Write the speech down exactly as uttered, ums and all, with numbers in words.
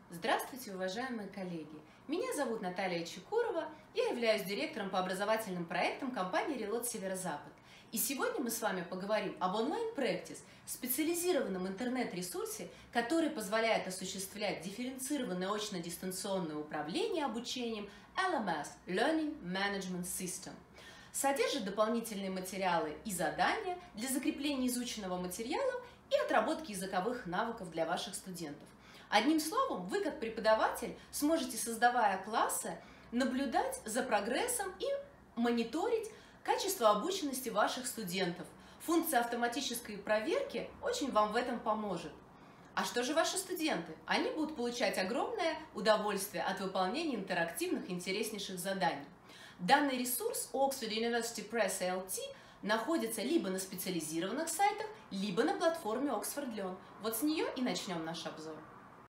Здравствуйте, уважаемые коллеги! Меня зовут Наталья Чекурова, я являюсь директором по образовательным проектам компании Reload Северо-Запад. И сегодня мы с вами поговорим об онлайн-практис, специализированном интернет-ресурсе, который позволяет осуществлять дифференцированное очно-дистанционное управление обучением эл эм эс – Learning Management System. Содержит дополнительные материалы и задания для закрепления изученного материала и отработки языковых навыков для ваших студентов. Одним словом, вы как преподаватель сможете, создавая классы, наблюдать за прогрессом и мониторить качество обученности ваших студентов. Функция автоматической проверки очень вам в этом поможет. А что же ваши студенты? Они будут получать огромное удовольствие от выполнения интерактивных интереснейших заданий. Данный ресурс Oxford University Press эл ти находится либо на специализированных сайтах, либо на платформе Oxford Learn. Вот с нее и начнем наш обзор.